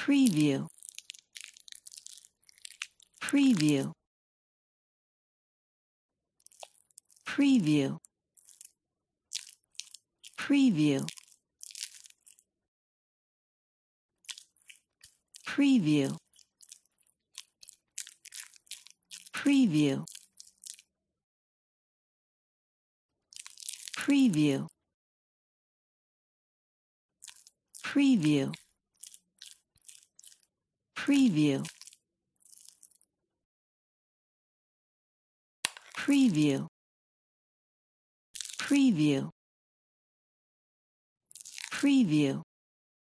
preview, preview, preview, preview, preview, preview, preview, preview, preview, preview, preview, preview,